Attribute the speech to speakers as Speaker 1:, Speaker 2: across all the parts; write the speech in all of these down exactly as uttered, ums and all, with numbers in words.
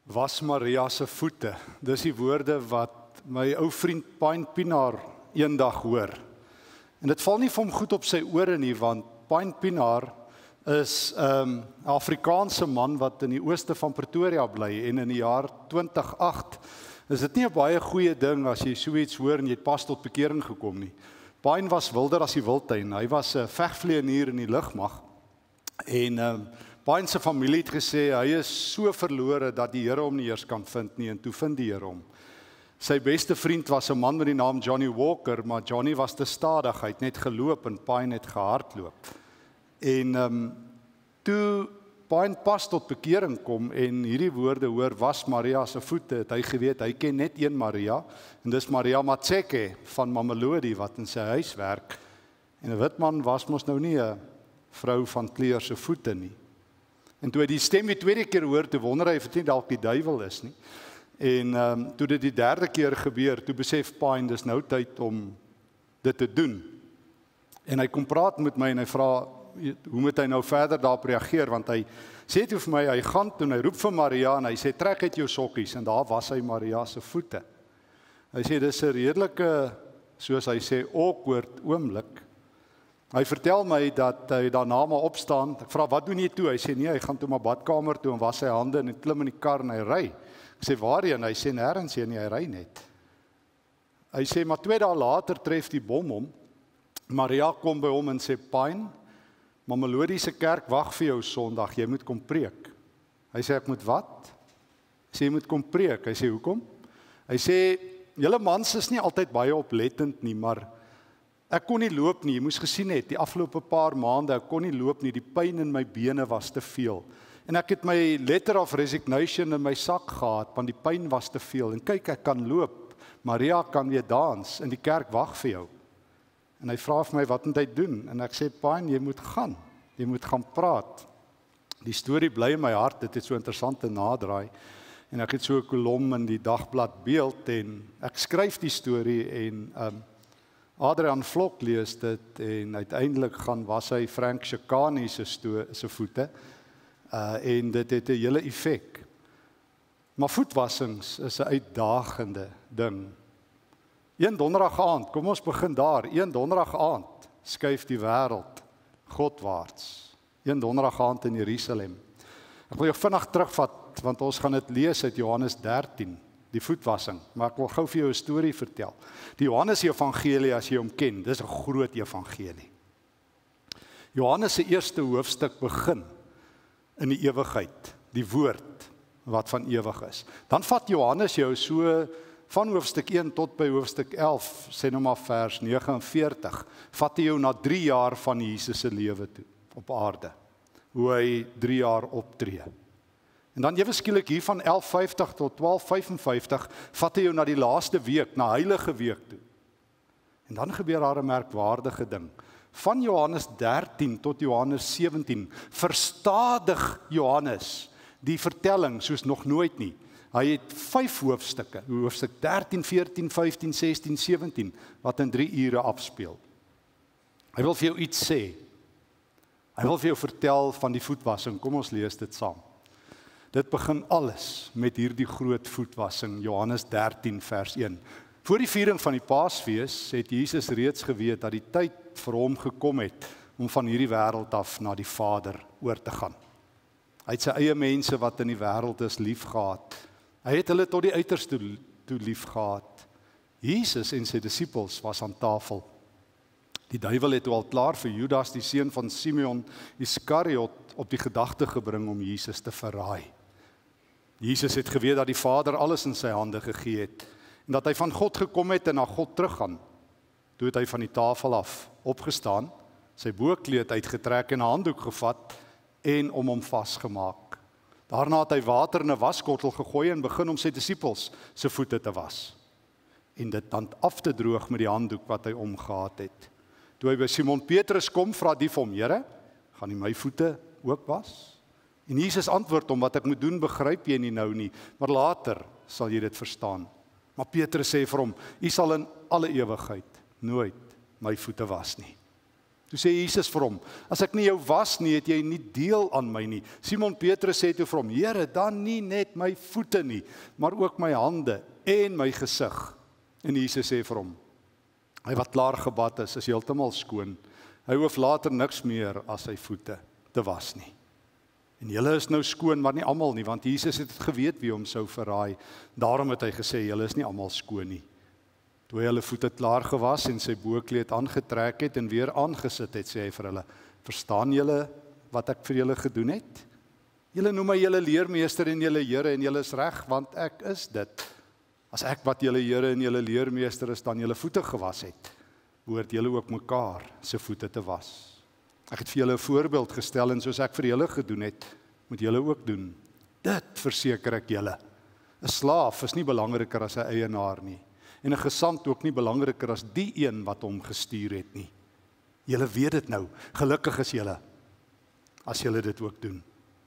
Speaker 1: was Maria se voete. Dis die woorde wat my ou vriend Pine Pinaar eendag hoor. En dit val nie vir hom goed op sy ore nie, want Pine Pinaar is 'n um, Afrikaanse man wat in die ooste van Pretoria bly, en in die jaar twintig agt is dit nie 'n baie goeie ding as jy so iets hoor en jy het pas tot bekering gekom nie. Pine was wilder as die wildtuin. Hy was 'n vegvlieënier in die lugmag. En um, Pine se familie het gesê hy is so verlore dat die Here hom nie eers kan vind nie, en toe vind die Here hom. Sy beste vriend was 'n man met die naam Johnny Walker, maar Johnny was te stadig, hy het net geloop en Pine het gehardloop. En um, toe Pine pas tot bekering kom en hierdie woorde hoor, was Maria se voete, het hy geweet, hy ken net een Maria, en dis Maria Matseke van Mamelodi wat in sy huis werk. En 'n wit man was mos nou nie 'n vrou van kleur se voete nie. En toe hy die stem die tweede keer hoor, toe wonder hy of dit nie dalk die duiwel is nie. En um, toe dit die derde keer gebeur, toe besef Pine, dis nou tyd om dit te doen. En hy kom praat met my en hy vra, hoe moet hy nou verder daarop reageer, want hy sê toe vir my, hy gaan toe, hy roep vir Maria en hy sê, trek uit jou sokkies, en daar was hy Maria se voete. Hy sê, dis 'n redelike, soos hy sê, awkward oomblik. Hy vertel my dat hy daarna maar opstaan, ek vra, wat doen jy toe? Hy sê, nee, hy gaan toe maar badkamer toe en was sy hande en hy klim in die kar en hy ry. Ek sê, waarheen? Hy sê, nêrens heen nie, hy ry net. Hy sê, maar twee dae later tref die bom hom. Maria kom by hom en sê, Pine, Mamelodi se kerk wag vir jou Sondag, jy moet kom preek. Hy sê, ek moet wat? Hy sê, jy moet kom preek. Hy sê, hoekom? Hy sê, julle mans is nie altyd baie oplettend nie, maar ek kon nie loop nie, jy moes gesien het, die afgelope paar maande, ek kon nie loop nie, die pyn in my bene was te veel. En ek het my letter of resignation in my sak gehad, want die pyn was te veel. En kyk, ek kan loop, Maria kan weer dans, en die kerk wag vir jou. En hy vra vir my, wat moet hy doen? En ek sê, Pine, jy moet gaan, jy moet gaan praat. Die storie bly in my hart, dit het so interessante nadraai. En ek het so 'n kolom in die dagblad Beeld, en ek skryf die storie, en um, Adrian Vlok lees dit, en uiteindelik gaan was hy Frank Chikane se se voete, uh, en dit het 'n hele effek. Maar voetwassings is 'n uitdagende ding. Een donderdag aand, kom ons begin daar, een donderdag aand skuif die wêreld Godwaarts. Een donderdag aand in Jerusalem. Ek wil jou vinnig terugvat, want ons gaan dit lees uit Johannes dertien, die voetwassing, maar ek wil gou vir jou 'n storie vertel. Die Johannes Evangelie, as jy hom ken, dis 'n groot evangelie. Johannes se eerste hoofstuk begin in die ewigheid, die woord wat van ewig is. Dan vat Johannes jou so van hoofstuk een tot by hoofstuk elf, sê nou maar vers nege en veertig, vat hy jou na drie jaar van Jesus se lewe toe op aarde. Hoe hy drie jaar optree. En dan ewe skielik hier van elf vyftig tot twaalf vyf en vyftig vat hy jou na die laaste week, na Heilige Week toe. En dan gebeur daar 'n merkwaardige ding. Van Johannes dertien tot Johannes sewentien verstadig Johannes die vertelling soos nog nooit nie. Hy het vyf hoofstukke, hoofstuk dertien, veertien, vyftien, sestien, sewentien, wat in drie ure afspeel. Hy wil vir jou iets sê. Hy wil vir jou vertel van die voetwassing. Kom ons lees dit saam. Dit begin alles met hierdie groot voetwassing, Johannes dertien vers een. Voor die viering van die Paasfees het Jesus reeds geweet dat die tyd vir hom gekom het om van hierdie wêreld af na die Vader oor te gaan. Hy het sy eie mense wat in die wêreld is liefgehad. Hy het hulle tot die uiterste toe liefgehad. Jesus en sy disippels was aan tafel. Die duiwel het al klaar vir Judas, die seun van Simeon Iskariot, op die gedagte gebring om Jesus te verraai. Jesus het geweet dat die Vader alles in sy hande gegee het, en dat hy van God gekom het en na God teruggaan. Toe het hy van die tafel af opgestaan, sy boekleed uitgetrek en 'n handdoek gevat en om hom vasgemaak. Daarna het hy water in 'n waskottel gegooi en begin om sy disippels se voete te was. En dit dan af te droog met die handdoek wat hy omgehad het. Toe hy by Simon Petrus kom, vra die vir hom, Here, gaan hy my voete ook was? En Jesus antwoord hom, wat ek moet doen, begryp jy nie nou nie, maar later sal jy dit verstaan. Maar Petrus sê vir hom, U sal in alle ewigheid nooit my voete was nie. Toe sê Jesus vir hom, as ek nie jou was nie, het jy nie deel aan my nie. Simon Petrus sê toe vir hom, Here, dan nie net my voete nie, maar ook my hande en my gesig. En Jesus sê vir hom, hy wat klaar gebad is, is heeltemal skoon. Hy hoef later niks meer as sy voete te was nie. En julle is nou skoon, maar nie almal nie, want Jesus het geweet wie hom sou verraai. Daarom het hy gesê, julle is nie almal skoon nie. Toe hy hulle voete klaar gewas en sy boekleed aangetrek het en weer aangesit het, sê hy vir hulle, verstaan julle wat ek vir julle gedoen het? Julle noem my julle leermeester en julle Here en julle is reg, want ek is dit. As ek wat julle Here en julle leermeester is, dan julle voete gewas het, behoort julle ook mekaar se voete te was. Ek het vir julle 'n voorbeeld gestel en soos ek vir julle gedoen het, moet julle ook doen. Dit verseker ek julle. 'n Slaaf is nie belangriker as 'n eienaar nie. En 'n gesant ook nie belangriker as die een wat hom gestuur het nie. Julle weet dit nou. Gelukkig is julle as julle dit ook doen.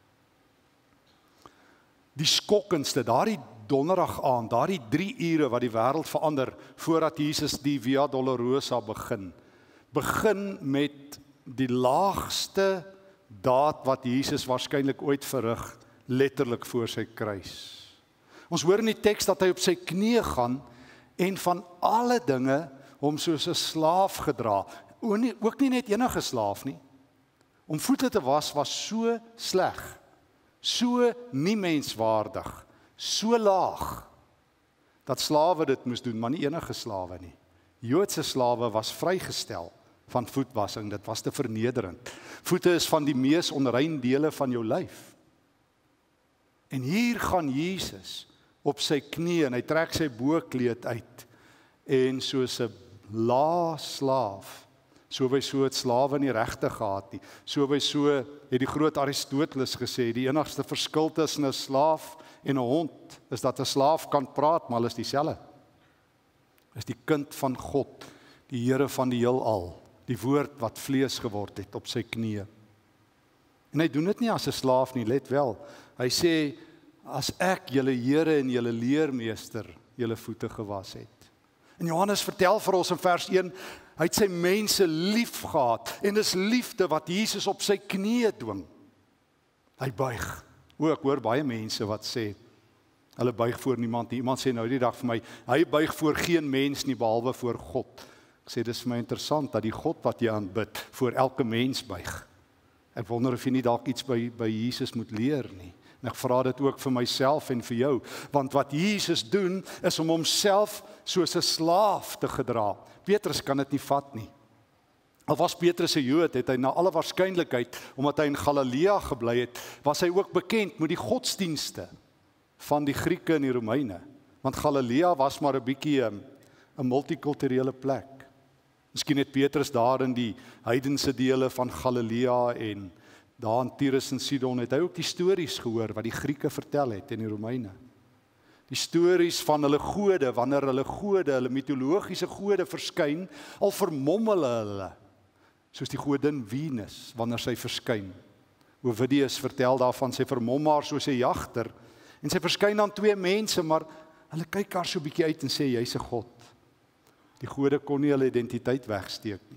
Speaker 1: Die skokkendste, daardie donderdag aand, daardie drie ure wat die wêreld verander voordat Jesus die Via Dolorosa begin. Begin met die laagste daad wat Jesus waarskynlik ooit verrig, letterlik voor sy kruis. Ons hoor in die teks dat hy op sy knieë gaan en van alle dinge hom soos 'n slaaf gedra. Ook nie net enige slaaf nie. Om voete te was was so sleg, so nie menswaardig, so laag, dat slawe dit moes doen, maar nie enige slawe nie. Joodse slawe was vrygestel van voetwassing, dit was te vernederend. Voete is van die mees onrein dele van jou lyf. En hier gaan Jesus op sy knie en hy trek sy boekleed uit en soos 'n lae slaaf, so by so het slawe nie regte gehad nie, so by so het die groot Aristoteles gesê, die enigste verskil tussen 'n slaaf en 'n hond is dat 'n slaaf kan praat, maar hulle is dieselfde. Is die kind van God, die Here van die heelal, die woord wat vlees geword het op sy knieë. En hy doen dit nie as 'n slaaf nie, let wel. Hy sê, as ek julle Here en julle leermeester julle voete gewas het. En Johannes vertel vir ons in vers een, hy het sy mense lief gehad, en dis liefde wat Jesus op sy knieë dwing. Hy buig. O, ek hoor baie mense wat sê, hulle buig voor niemand nie. Iemand sê nou die dag vir my, hy buig voor geen mens nie, behalwe voor God. Ek sê, dis vir my interessant, dat die God wat jy aanbid, voor elke mens buig. Ek wonder of jy nie dalk iets by, by Jesus moet leer nie. En ek vra dit ook vir myself en vir jou, want wat Jesus doen, is om homself soos 'n slaaf te gedra. Petrus kan dit nie vat nie. Al was Petrus 'n Jood, het hy na alle waarskynlikheid, omdat hy in Galilea gebly het, was hy ook bekend met die godsdienste van die Grieke en die Romeine. Want Galilea was maar 'n bietjie 'n multikulturele plek. Miskien het Petrus daar in die heidense dele van Galilea en daar in Tyrus en Sidon het hy ook die stories gehoor wat die Grieke vertel het en die Romeine. Die stories van hulle gode, wanneer hulle gode, hulle mitologiese gode verskyn, al vermom hulle hulle, soos die godin Venus, wanneer sy verskyn. Ovidius vertel daarvan, sy vermom haar soos 'n jagter, en sy verskyn aan twee mense, maar hulle kyk haar so 'n bietjie uit en sê, jy's 'n god. Die gode kon nie hulle identiteit wegsteek nie.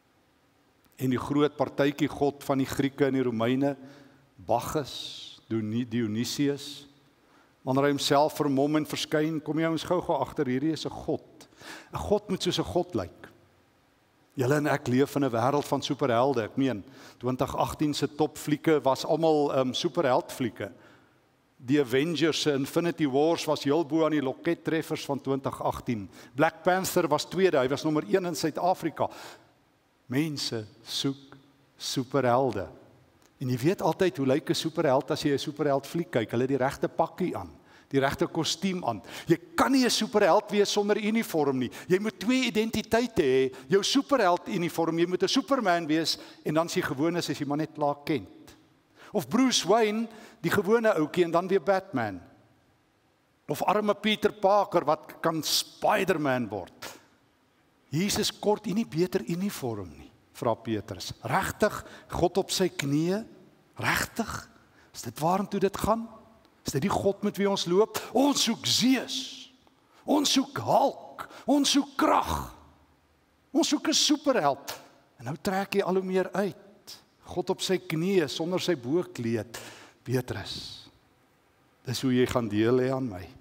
Speaker 1: En die groot partytjie god van die Grieke en die Romeine, Bacchus, Dionysius, wanneer hy homself vermom en verskyn, kom jy ons gou-gou agter, hierdie is 'n god. 'n God moet soos 'n god lyk. Julle en ek leef in 'n wêreld van superhelde. Ek meen, twintig agtien se topflieke was almal um, superheldflieke. Die Avengers se Infinity Wars was heel bo aan die lokettreffers van twintig agtien. Black Panther was tweede, hy was nommer een in Suid-Afrika. Mense soek superhelde. En jy weet altyd hoe lyk 'n superheld as jy 'n superheld fliek kyk. Hulle het die regte pakkie aan, die regte kostuum aan. Jy kan nie 'n superheld wees sonder uniform nie. Jy moet twee identiteite hê. Jou superheld uniform, jy moet 'n Superman wees en dan as jy gewoon is, as jy maar net klaar ken. Of Bruce Wayne, die gewone ouetjie en dan weer Batman. Of arme Peter Parker wat kan Spider-Man word. Jesus kort u nie beter uniform nie, vra Petrus. Regtig, God op sy knieë? Regtig? Is dit waartoe dit gaan? Is dit die God met wie ons loop? Ons soek Zeus. Ons soek Hulk. Ons soek krag. Ons soek 'n superheld. En nou trek hy al hoe meer uit. God op sy knieë, sonder sy boekleed. Petrus, dis hoe jy gaan deel hê aan my.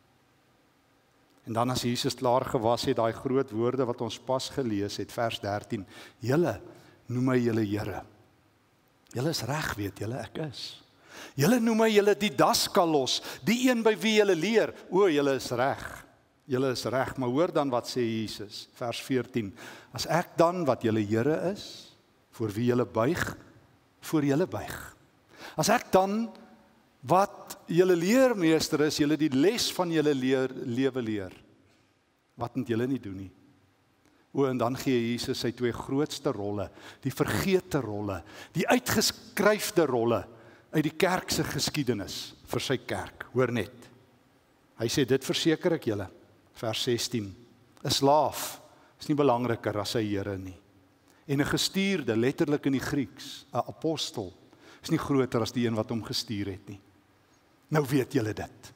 Speaker 1: En dan as Jesus klaar gewas het, daai groot woorde wat ons pas gelees het, vers dertien, julle noem my julle Here. Julle is reg, weet julle, ek is. Julle noem my julle didaskalos, die een by wie julle leer. O, julle is reg. Julle is reg, maar hoor dan wat sê Jesus, vers veertien. As ek dan wat julle Here is, voor wie julle buig, voor julle buig. As ek dan wat julle leermeester is, julle die les van julle leer, lewe leer, wat moet julle nie doen nie? O, en dan gee Jesus sy twee grootste rolle, die vergete rolle, die uitgeskryfde rolle uit die kerk se geskiedenis vir sy kerk. Hoor net. Hy sê dit verseker ek julle, vers sestien. 'n Slaaf is nie belangriker as sy Here nie. En 'n gestuurde, letterlik in die Grieks, 'n apostel, is nie groter as die een wat hom gestuur het nie. Nou weet julle dit.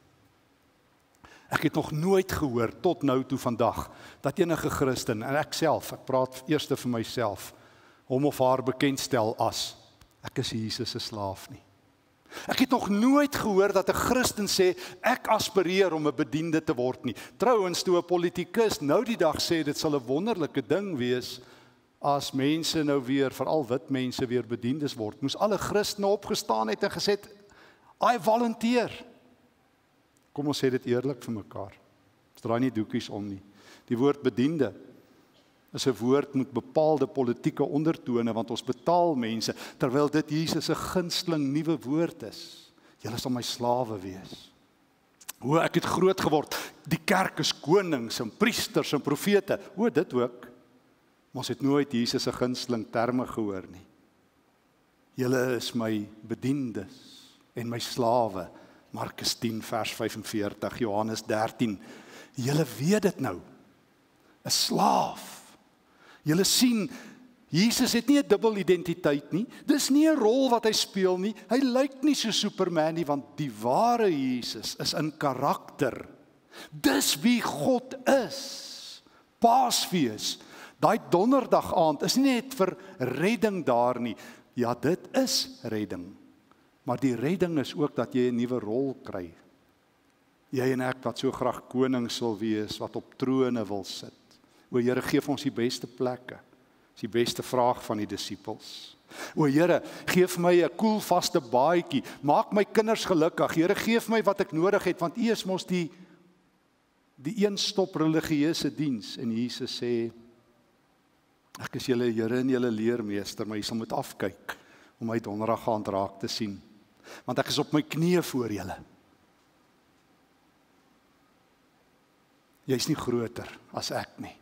Speaker 1: Ek het nog nooit gehoor tot nou toe vandag dat enige Christen, en ek self, ek praat eers vir myself, hom of haar bekendstel as ek is Jesus se slaaf nie. Ek het nog nooit gehoor dat 'n Christen sê ek aspireer om 'n bediende te word nie. Trouwens, toe 'n politikus nou die dag sê dit sal 'n wonderlike ding wees as mense nou weer, veral wit mense weer bediendes word, moes alle Christene opgestaan het en gesê, I volunteer. Kom ons sê dit eerlik vir mekaar. Ons draai nie doekies om nie. Die woord bediende is 'n woord met bepaalde politieke ondertone, want ons betaal mense, terwyl dit Jesus se gunsteling nuwe woord is. Julle sal my slawe wees. O, ek het groot geword. Die kerk is konings en priesters en profete. O, dit ook. Maar ons het nooit Jesus se gunsteling terme gehoor nie. Julle is my bediendes en my slawe. Markus tien vers vyfenveertig, Johannes dertien. Julle weet dit nou. 'n Slaaf. Julle sien, Jesus het nie 'n dubbel identiteit nie. Dis nie 'n rol wat hy speel nie. Hy lyk nie so Superman nie, want die ware Jesus is in karakter. Dis wie God is. Paasfees. Daai donderdag aand is nie net vir redding daar nie. Ja, dit is redding. Maar die redding is ook dat jy 'n nuwe rol kry. Jy en ek wat so graag konings wil wees, wat op trone wil sit. O Here, gee vir ons die beste plekke. Dis die beste vraag van die disippels. O Here, gee vir my 'n koelvaste baadjie. Maak my kinders gelukkig. Here, gee vir my wat ek nodig het, want U is mos die die een stop religieuse diens. En Jesus sê, ek is julle Here en julle leermeester, maar jy sal moet afkyk om my donderdag aand raak te sien. Want ek is op my knieë voor julle. Jy's nie groter as ek nie.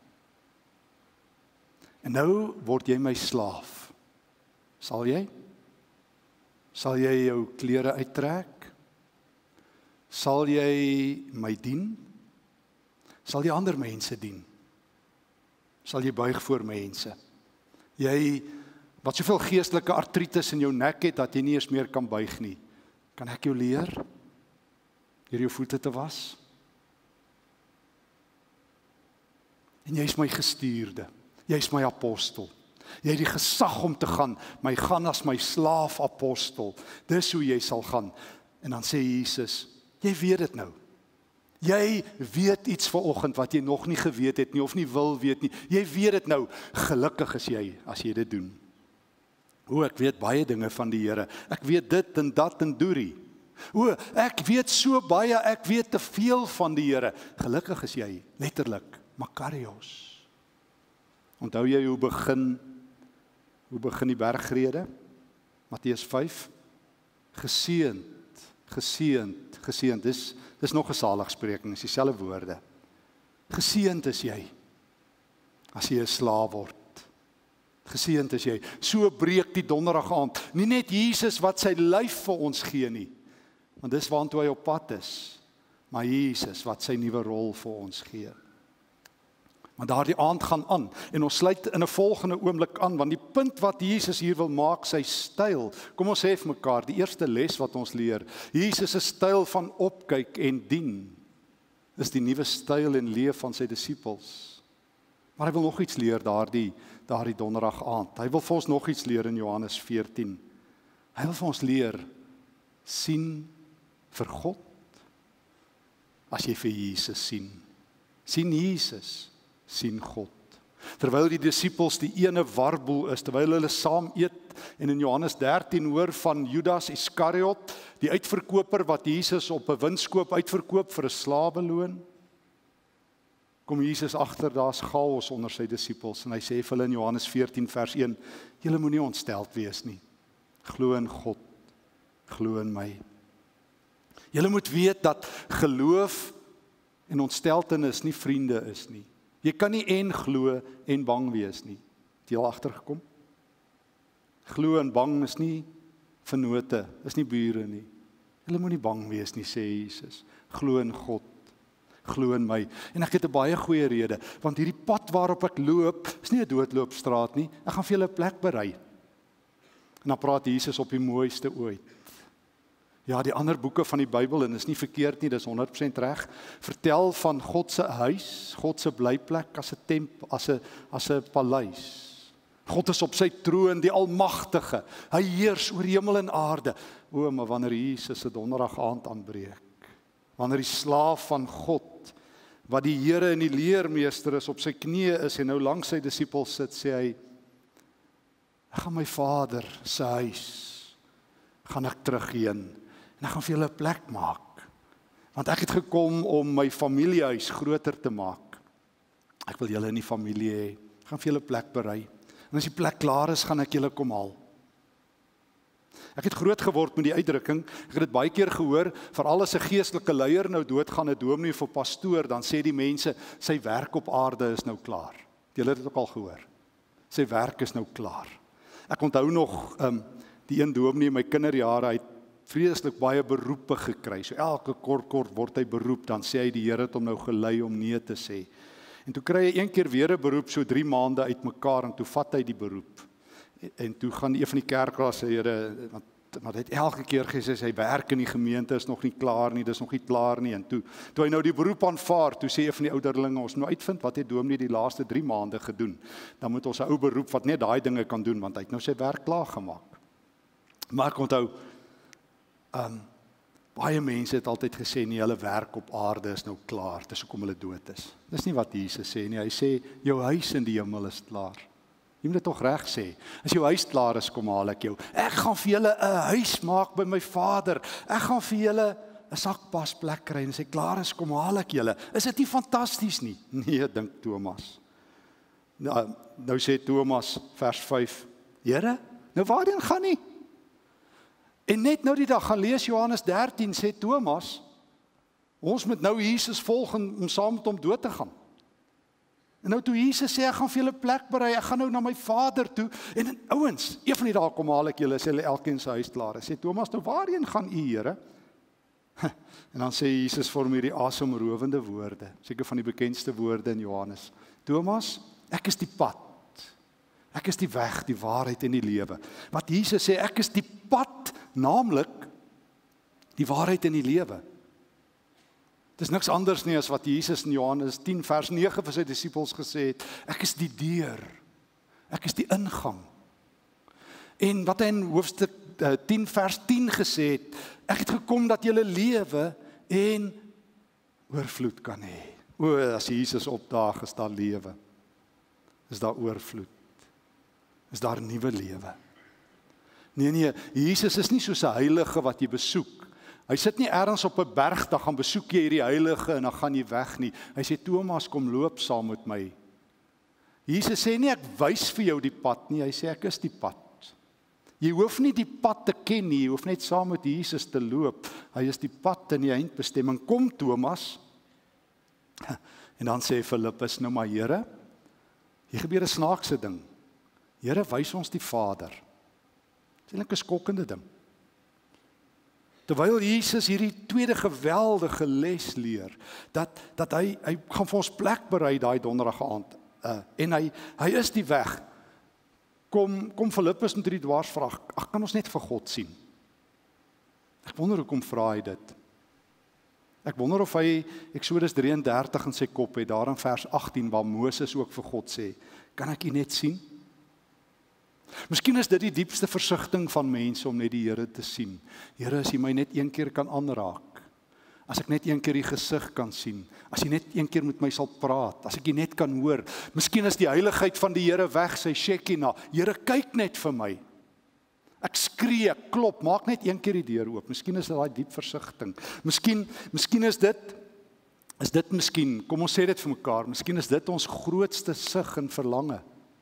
Speaker 1: En nou word jy my slaaf. Sal jy? Sal jy jou klere uittrek? Sal jy my dien? Sal jy ander mense dien? Sal jy buig voor mense? Jy wat soveel geestelike artritis in jou nek het dat jy nie eens meer kan buig nie. Kan ek jou leer deur jou voete te was? En jy is my gestuurde. Jy is my apostel. Jy het die gesag om te gaan, my gaan as my slaaf apostel. Dis hoe jy sal gaan. En dan sê Jesus, jy weet dit nou. Jy weet iets vanoggend wat jy nog nie geweet het nie of nie wil weet nie. Jy weet dit nou. Gelukkig is jy as jy dit doen. O, ek weet baie dinge van die Here. Ek weet dit en dat en doerie. O, ek weet so baie, ek weet te veel van die Here. Gelukkig is jy, letterlik, Makarios. Onthou jy hoe begin, hoe begin die bergrede? Matteus vyf. Geseënd, geseënd, geseënd. Dis, dis nog 'n saligspreking, dis dieselfde woorde. Geseënd is jy, as jy 'n slaaf word. Geseënd is jy. So breek die donderdag aand. Nie net Jesus wat sy lyf vir ons gee nie, want dis waartoe hy op pad is, maar Jesus wat sy nuwe rol vir ons gee. Maar daardie aand gaan aan, en ons sluit in 'n volgende oomblik aan, want die punt wat Jesus hier wil maak, sy styl, kom ons sê vir mekaar, die eerste les wat ons leer, Jesus se styl van opkyk en dien, is die nuwe styl en leef van sy disippels. Maar hy wil nog iets leer daardie, daardie donderdag aand. Hy wil vir ons nog iets leer in Johannes veertien. Hy wil vir ons leer, sien vir God, as jy vir Jesus sien. Sien Jesus, sien God. Terwyl die disippels die ene warboel is, terwyl hulle saam eet, en in Johannes dertien hoor van Judas Iskariot, die uitverkoper wat Jesus op 'n winskoop uitverkoop vir 'n slaweloon, kom Jesus agter, daar's chaos onder sy disippels, en hy sê vir hulle in Johannes veertien vers een, julle moenie ontsteld wees nie, glo in God, glo in my. Julle moet weet dat geloof en ontsteltenis nie vriende is nie. Jy kan nie en glo en bang wees nie. Het jy al agtergekom? Glo en bang is nie vennote, is nie bure nie. Julle moenie bang wees nie, sê Jesus. Glo in God, glo in my. En ek het 'n baie goeie rede, want hierdie pad waarop ek loop, is nie 'n doodloopstraat nie. Ek gaan vir julle 'n plek berei. En dan praat Jesus op die mooiste ooit. Ja, die ander boeke van die Bybel, en is nie verkeerd nie, dis honderd persent reg, vertel van God se huis, God se blyplek as 'n tempel, as 'n as 'n paleis. God is op sy troon, die Almagtige. Hy heers oor hemel en aarde. O, maar wanneer Jesus se donderdag aand aanbreek, wanneer die slaaf van God, wat die Here en die leermeester is, op sy knieë is en nou langs sy disippels sit, sê hy, ek gaan my Vader se huis, gaan ek terugheen, en ek gaan vir julle 'n plek maak, want ek het gekom om my familiehuis groter te maak. Ek wil julle in die familie hê, ek gaan vir julle 'n plek berei, en as die plek klaar is, gaan ek julle kom haal. Ek het groot geword met die uitdrukking, ek het dit baie keer gehoor, veral as 'n geestelike leier nou doodgaan, 'n dominee of 'n pastoor, dan sê die mense, sy werk op aarde is nou klaar. Julle het dit ook al gehoor. Sy werk is nou klaar. Ek onthou nog, um, die een dominee in my kinderjare, hy het vreeslik baie beroepe gekry. So elke kort kort word hy beroep, dan sê hy die Here het hom nou gelei om nee te sê. En toe kry hy een keer weer 'n beroep, so drie maande uitmekaar, en toe vat hy die beroep. En, en toe gaan een van die kerkraad sê, Here, want maar hy het elke keer gesê, sy werk in die gemeente is nog nie klaar nie, dis nog nie klaar nie, en toe, toe hy nou die beroep aanvaar, toe sê een van die ouderlinge, ons nou uitvind, wat het dominee die laaste drie maande gedoen, dan moet ons 'n ou beroep, wat net daai dinge kan doen, want hy het nou sy werk klaar gemaak. Maar ek onthou, um, baie mense het altyd gesê, nie, hulle werk op aarde is nou klaar, dis hoekom hulle dood is. Dis nie wat Jesus sê nie, hy sê, jou huis in die hemel is klaar. Jy moet dit tog reg sê. As jou huis klaar is, kom haal ek jou. Ek gaan vir julle 'n huis maak by my Vader. Ek gaan vir julle 'n sakpasplek kry, en as hy klaar is, kom haal ek julle. Is dit nie fantasties nie? Nee, dink Thomas. Nou, nou sê Thomas, vers vyf, Here, nou waarheen gaan nie? En net nou die dag, gaan lees Johannes dertien, sê Thomas, ons moet nou Jesus volg om saam met hom dood te gaan. En nou toe Jesus sê, ek gaan vir julle plek berei, ek gaan nou na my Vader toe, en ouens, een van die dae kom haal ek julle, sê hulle elkeen sy huis klaar is. Sê Thomas, nou waarheen gaan u, Here? En dan sê Jesus vir hom hierdie asemrowende woorde, seker van die bekendste woorde in Johannes. Thomas, ek is die pad. Ek is die weg, die waarheid en die lewe. Wat Jesus sê, ek is die pad, naamlik die waarheid en die lewe. Dit is niks anders nie as wat Jesus in Johannes tien vers nege vir sy disippels gesê het, ek is die deur, ek is die ingang. En wat hy in hoofstuk tien vers tien gesê het, ek het gekom dat julle lewe en oorvloed kan hê. O, as Jesus opdaag, is daar lewe, is daar oorvloed, is daar nuwe lewe. Nee, nee, Jesus is nie soos 'n heilige wat jy besoek. Hy sit nie ergens op 'n berg, dan gaan besoek jy hierdie heilige en dan gaan jy weg nie. Hy sê, Thomas, kom loop saam met my. Jesus sê nie, ek wys vir jou die pad nie, hy sê, ek is die pad. Jy hoef nie die pad te ken nie, jy hoef net saam met Jesus te loop. Hy is die pad in die eindbestemming. Kom, Thomas. En dan sê Filippus, nou maar Here, hier gebeur 'n snaakse ding. Here, wys ons die Vader. Dit is eintlik 'n skokkende ding. Terwyl Jesus hierdie tweede geweldige les leer, dat, dat hy, hy gaan vir ons plek berei daai donderdag aand, uh, en hy, hy is die weg, kom, kom Filippus met hierdie dwarsvraag, ag, kan ons net vir God sien? Ek wonder hoekom vra hy dit. Ek wonder of hy Eksodus drie en dertig in sy kop het, daar in vers agttien, waar Moses ook vir God sê, kan ek U net sien? Miskien is dit die diepste versigtiging van mense om net die Here te sien. Here, as U my net een keer kan aanraak, as ek net een keer U gesig kan sien, as U net een keer met my sal praat, as ek U net kan hoor, miskien is die heiligheid van die Here weg, sy Shekinah, Here, kyk net vir my. Ek skree, ek klop, maak net een keer die deur oop. Miskien is dit daai diep versigtiging. Miskien, miskien is dit, is dit miskien, kom ons sê dit vir mekaar, miskien is dit ons grootste sug en verlange.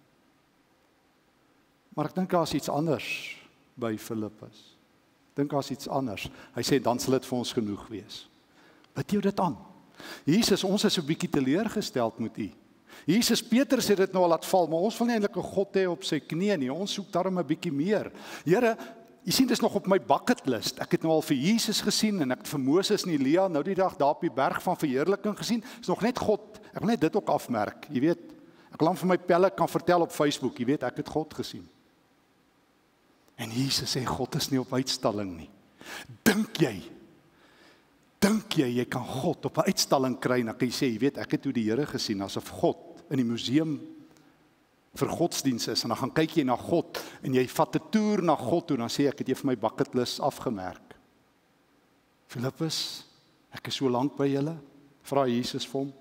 Speaker 1: Maar ek dink daar is iets anders by Filippus. Ek dink daar is iets anders. Hy sê, dan sal dit vir ons genoeg wees. Bid jou dit aan. Jesus, ons is 'n bietjie teleurgesteld met U. Jesus, Petrus het dit nou al laat val, maar ons wil nie eintlik 'n God hê op sy knieë nie. Ons soek daarom 'n bietjie meer. Here, jy sien, dis nog op my bucket list. Ek het nou al vir Jesus gesien en ek het vir Moses en Elia nou die dag daar op die berg van verheerliking gesien. Is nog net God. Ek wil net dit ook afmerk. Jy weet, ek wil hom vir my pelle kan vertel op Facebook. Jy weet, ek het God gesien. En Jesus sê, God is nie op uitstalling nie. Dink jy, dink jy, jy kan God op 'n uitstalling kry, en dan kan jy sê, jy weet, ek het hoe die Here gesien, asof God in die museum vir godsdienst is, en dan gaan kyk jy na God, en jy vat 'n toer na God toe, dan sê ek het jy vir my bucketlist afgemerk. Filippus, ek is so lank by julle, vra Jesus vir hom.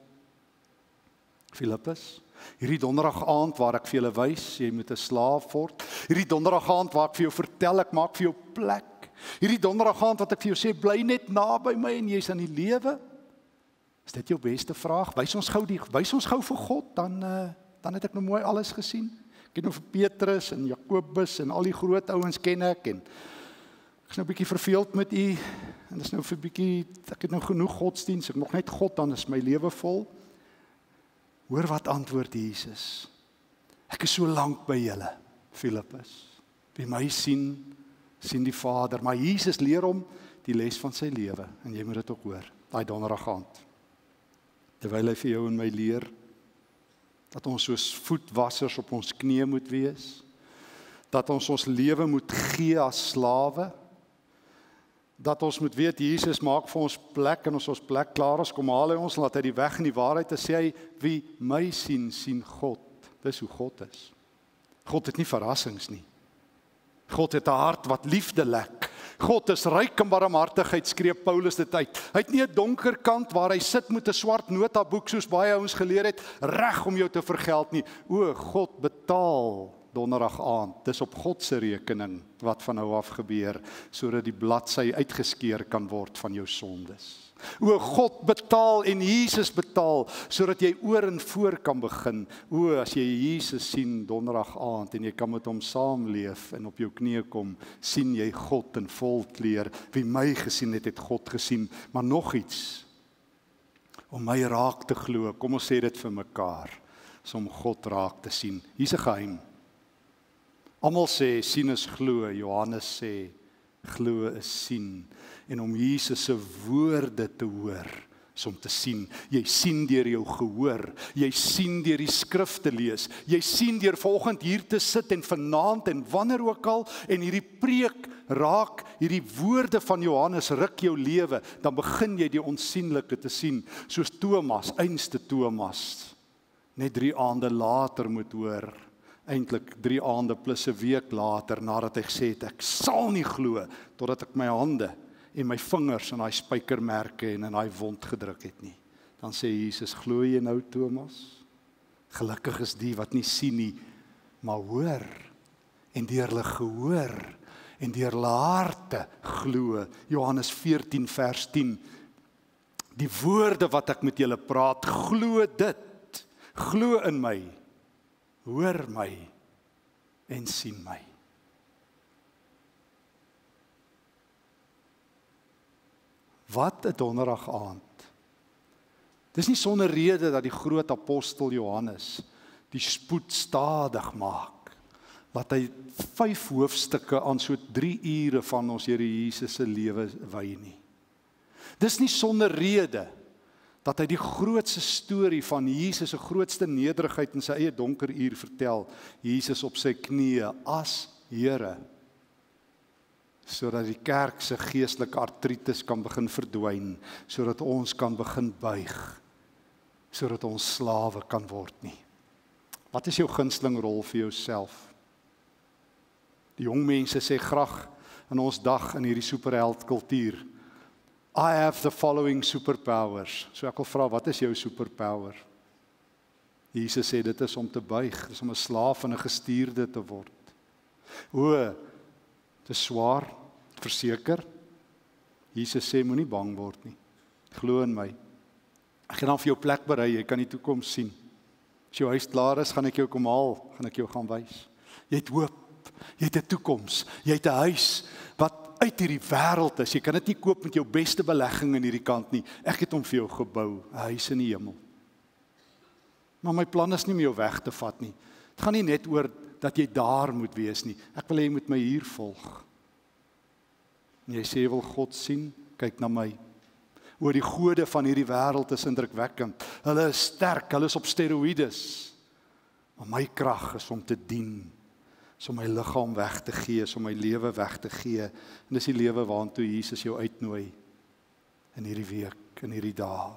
Speaker 1: Filippus, hierdie donderdag aand waar ek vir julle wys, jy moet 'n slaaf word. Hierdie donderdag aand waar ek vir jou vertel, ek maak vir jou plek. Hierdie donderdag aand wat ek vir jou sê, bly net naby my en jy's aan die lewe. Is dit jou beste vraag? Wys ons gou die, wys ons gou vir God, dan uh, dan het ek nou mooi alles gesien. Ek het nou vir Petrus en Jakobus en al die groot ouens ken ek en ek is nou 'n bietjie verveeld met u en dis nou vir 'n bietjie, ek het nou genoeg godsdienst, ek nog net God, dan is my lewe vol. Hoor wat antwoord Jesus. Ek is so lank by julle, Filippus. Wie my sien, sien die Vader. Maar Jesus leer hom die les van sy lewe. En jy moet dit ook hoor, daai donderdag aand. Terwyl hy vir jou en my leer, dat ons soos voetwassers op ons knieë moet wees. Dat ons ons lewe moet gee as slawe. Dat ons moet weet, Jesus maak vir ons plek, en ons ons plek klaar is, kom haal hy ons, laat hy die weg en die waarheid, en sê hy, wie my sien, sien God. Dis hoe God is. God het nie verrassings nie. God het 'n hart wat liefde lek. God is ryk in barmhartigheid, skree Paulus dit uit. Hy het nie 'n donker kant waar hy sit met 'n swart notaboek, soos baie ouens geleer het, reg om jou te vergeld nie. O, God betaal donderdag aand. Dis op God se rekening wat van nou af gebeur, sodat die bladsy uitgeskeer kan word van jou sondes. O, God betaal en Jesus betaal, sodat jy oor en voor kan begin. O, as jy Jesus sien donderdag aand en jy kan met hom saamleef en op jou knieë kom, sien jy God in volkleur. Wie my gesien het, het God gesien. Maar nog iets, om my raak te glo, kom ons sê dit vir mekaar, is om God raak te sien. Hier's 'n geheim. Almal sê, sien is glo, Johannes sê, glo is sien. En om Jesus se woorde te hoor, is om te sien. Jy sien deur jou gehoor, jy sien deur die skrif te lees, jy sien deur vanoggend hier te sit en vanaand en wanneer ook al, en hierdie preek raak, hierdie woorde van Johannes ruk jou lewe, dan begin jy die onsienlike te sien, soos Thomas, einste Thomas, net drie aande later moet hoor, eintlik drie aande plus 'n week later, nadat hy gesê het, ek sal nie glo, totdat ek my hande en my vingers in daai spykermerke en in daai wond gedruk het nie. Dan sê Jesus, glo jy nou, Thomas? Gelukkig is die wat nie sien nie, maar hoor, en deur hulle gehoor, en deur hulle harte glo. Johannes veertien vers tien, die woorde wat ek met julle praat, glo dit, glo in my, hoor my en sien my. Wat 'n donderdag aand. Dis nie sonder rede dat die groot apostel Johannes die spoed stadig maak. Laat hy vyf hoofstukke aan so drie ure van ons Here Jesus se lewe wy nie. Dis nie sonder rede dat hy die grootste storie van Jesus se grootste nederigheid in sy eie donker uur vertel. Jesus op sy knieë as Here. sodat die kerk se geestelike artritis kan begin verdwyn, sodat ons kan begin buig, sodat ons slawe kan word nie. Wat is jou gunsteling rol vir jouself? Die jong mense sê graag in ons dag in hierdie superheld kultuur, I have the following superpowers. So ek wil vra, wat is jou superpower? Jesus sê dit is om te buig, dit is om 'n slaaf en 'n gestuurde te word. O, dit is swaar, verseker. Jesus sê moenie bang word nie. Glo in my. Ek gaan dan vir jou plek berei, jy kan die toekoms sien. As jou huis klaar is, gaan ek jou kom haal, gaan ek jou gaan wys. Jy het hoop, jy het 'n toekoms, jy het 'n huis wat uit hierdie wêreld is. Jy kan dit nie koop met jou beste belegging in hierdie kant nie. Ek het hom vir jou gebou, 'n huis in die hemel. Maar my plan is nie om jou weg te vat nie. Dit gaan nie net oor dat jy daar moet wees nie. Ek wil hê jy moet my hier volg. En jy sê jy wil God sien, kyk na my. Oor die gode van hierdie wêreld is indrukwekkend. Hulle is sterk, hulle is op steroïdes. Maar my krag is om te dien. Is om my liggaam weg te gee, is om my lewe weg te gee. En dis die lewe waartoe Jesus jou uitnooi in hierdie week, in hierdie dae.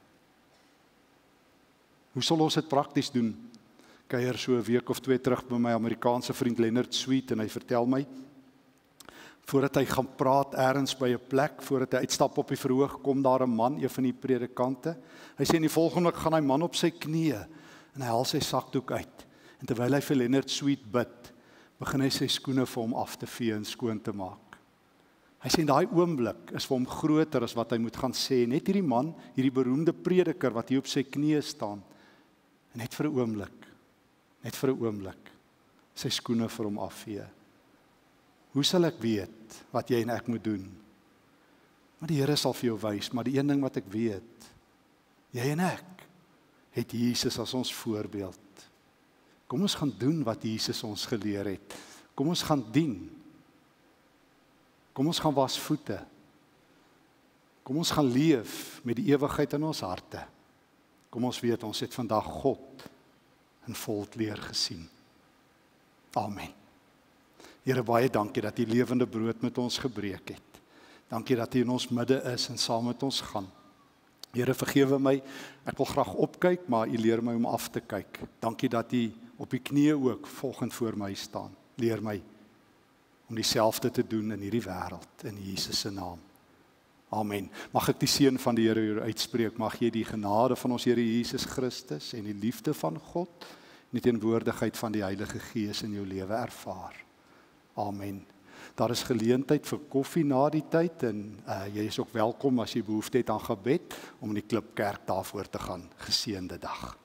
Speaker 1: Hoe sal ons dit prakties doen? Kuier so 'n week of twee terug by my Amerikaanse vriend Leonard Sweet en hy vertel my, voordat hy gaan praat ergens by 'n plek, voordat hy uitstap op die verhoog, kom daar 'n man, een van die predikante. Hy sê in die volgende oomblik gaan hy man op sy knieë en hy haal sy sakdoek uit. En terwyl hy vir Leonard Sweet bid, begin hy sy skoene vir hom af te vee en skoon te maak. Hy sê in daai oomblik is vir hom groter as wat hy moet gaan sê. Net hierdie man, hierdie beroemde prediker wat hier op sy knieë staan, en net vir 'n oomblik, net vir 'n oomblik, sy skoene vir hom afvee. Hoe sal ek weet wat jy en ek moet doen? Maar die Here sal vir jou wys, maar die een ding wat ek weet, jy en ek het Jesus as ons voorbeeld. Kom ons gaan doen wat Jesus ons geleer het. Kom ons gaan dien. Kom ons gaan was voete. Kom ons gaan leef met die ewigheid in ons harte. Kom ons weet, ons het vandag God in volkleer gesien. Amen. Here, baie dankie dat U lewende brood met ons gebreek het. Dankie dat U in ons midde is en saam met ons gaan. Here, vergewe my, ek wil graag opkyk, maar U leer my om af te kyk. Dankie dat U op die knieë ook volgend voor my staan. Leer my om dieselfde te doen in hierdie wêreld, in Jesus se naam. Amen. Mag ek die seën van die Here hier uitspreek, mag jy die genade van ons Here Jesus Christus en die liefde van God en die teenwoordigheid van die Heilige Gees in jou lewe ervaar. Amen. Daar is geleentheid vir koffie na die tyd en uh, jy is ook welkom as jy behoefte het aan gebed om in die Klipkerk daarvoor te gaan. Geseënde dag.